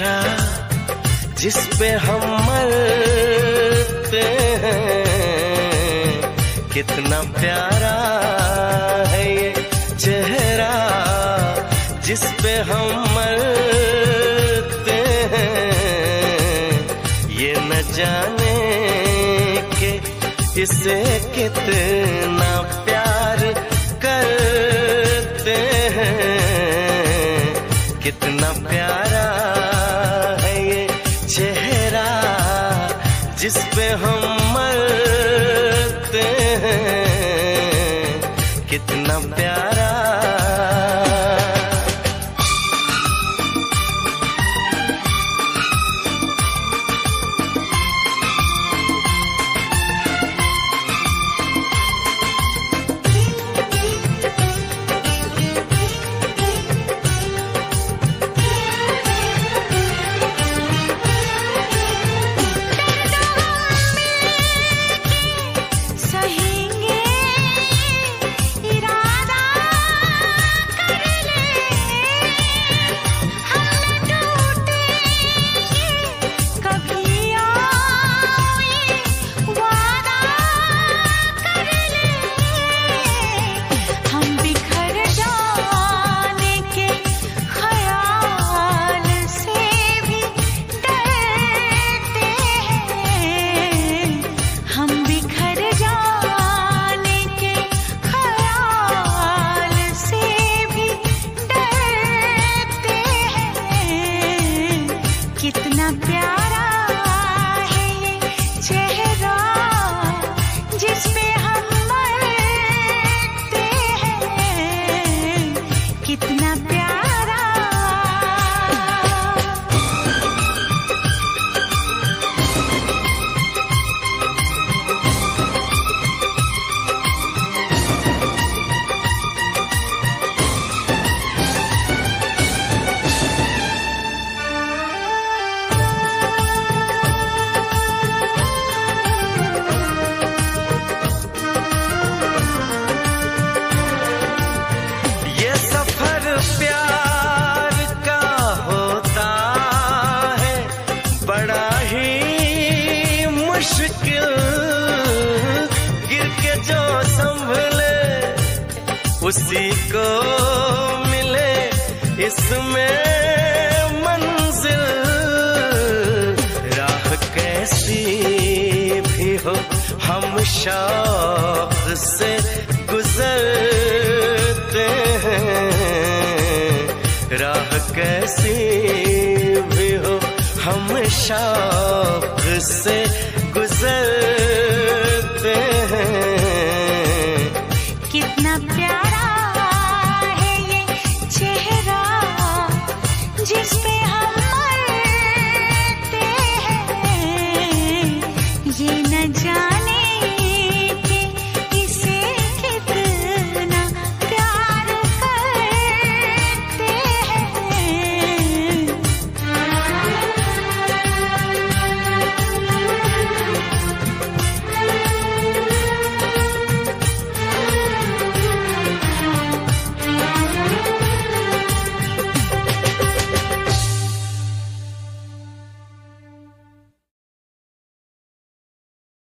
चेहरा जिस पे हम मरते हैं, कितना प्यारा है ये चेहरा जिस पे हम मरते हैं। ये न जाने कि इसे कितना प्यार करते हैं, कितना प्यारा है ये चेहरा जिस पे हम मरते हैं, कितना प्यारा। उसी को मिले इसमें मंजिल, राह कैसी भी हो हम शौक से गुजरते हैं, राह कैसी भी हो हम शौक से